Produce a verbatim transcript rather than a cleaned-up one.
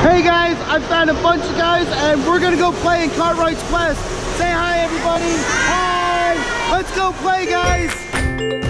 Hey guys, I found a bunch of guys and we're gonna go play in Cartwright's Quest. Say hi everybody. Hi. Let's go play, guys.